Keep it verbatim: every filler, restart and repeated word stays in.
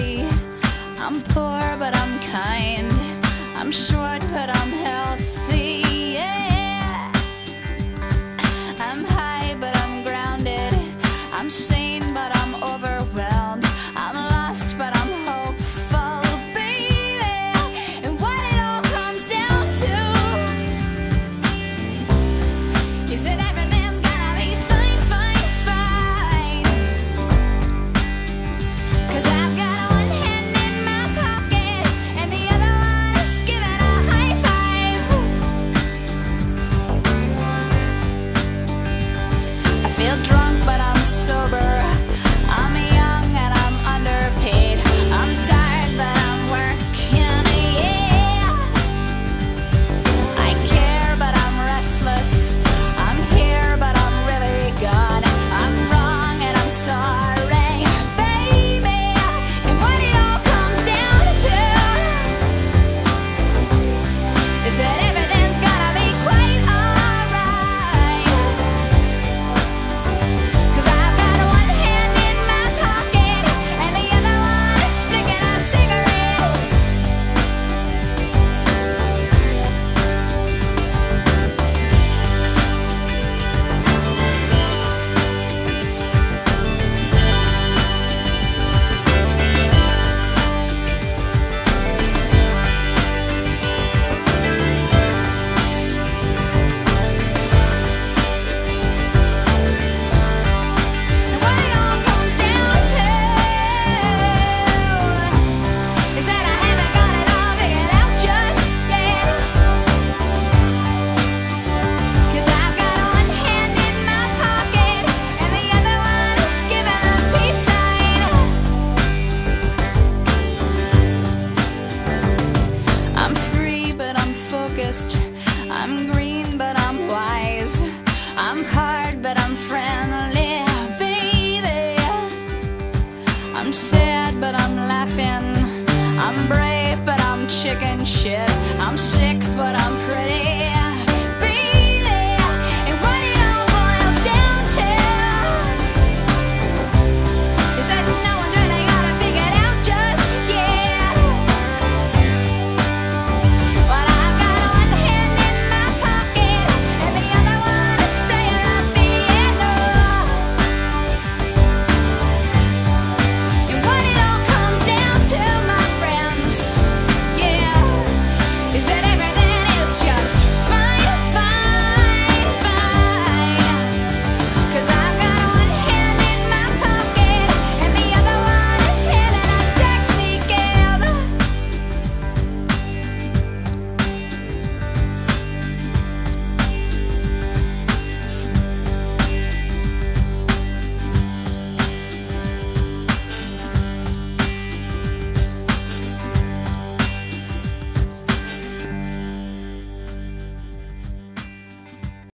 free. I'm poor, but I'm kind. I'm short, but I'm healthy. Yeah. I'm high, but I'm grounded. I'm sane, but I'm overwhelmed. I'm lost, but I'm hopeful, baby. And what it all comes down to is that everything's gonna be fine, fine, fine. 'Cause I've got one hand in my pocket and the other one is giving a high five. I feel drunk, but I'm sober. I'm young and I'm underpaid. I'm tired, but I'm working, yeah. I care, but I'm restless. I'm here, but I'm really gone. I'm wrong and I'm sorry, baby. And what it all comes down to is that everything's gonna be quite alright. 'Cause I've got one hand in my pocket and the other one is flicking a cigarette. And what it all comes down to is that I haven't got it all figured out just yet. 'Cause I've got one hand in my pocket and the other one is giving a peace sign. I'm free, but I'm focused. I'm green, but I'm wise. I'm hard, but I'm friendly, baby. I'm sad, but I'm laughing. I'm brave, but I'm chicken shit. I'm sick, but I'm pretty.